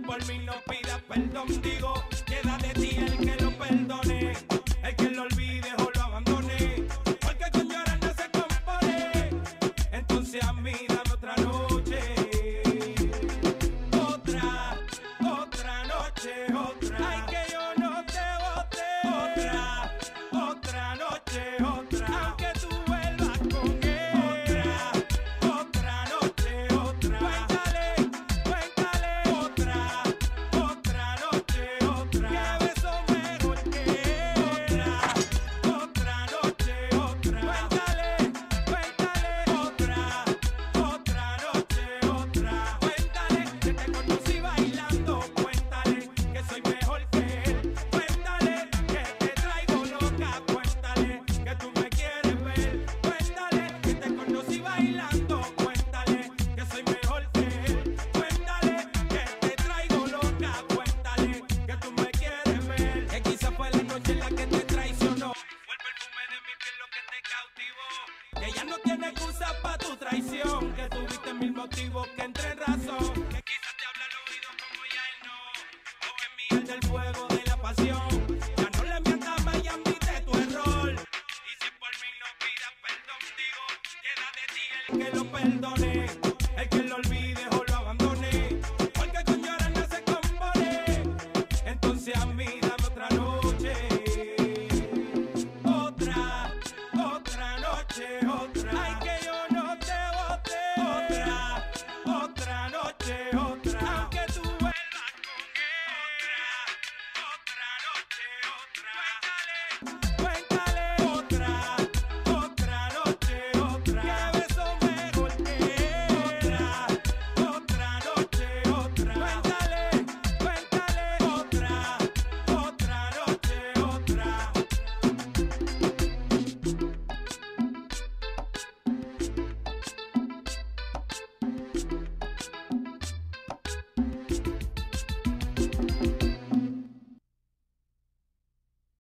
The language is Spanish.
por mí no pidas perdón, digo, queda de ti el que lo perdone, el que lo olvide o lo abandone, porque con llorar no se compone. Entonces a mí dame otra noche, otra noche, otra. Ay, que yo no te bote. Otra noche, otra. Aunque tú vuelvas con él. Otra noche, otra. Cuéntale, otra noche, otra. Que beso mejor que él. Otra noche, otra. Cuéntale, otra noche, otra. Cuéntale que te conocí bailando. Cuéntale que soy mejor que él. Cuéntale que te traigo loca. Cuéntale que tú me quieres ver. Cuéntale que te conocí bailando. Cuéntale que soy mejor que él. Cuéntale que te traigo loca. Cuéntale que tú me quieres ver. Que quizá fue la noche en la que te traicionó. Fue el perfume de mi piel lo que te cautivó. Que ya no tiene excusa pa' tu traición. Que tuviste mil motivos que entre en razón. Que quizás te habla al oído como ya él no. O que mía el del fuego de la pasión. Ya no le mientas más y admite tu error. Y si por mí no pidas perdón, digo, queda de ti el que lo perdone.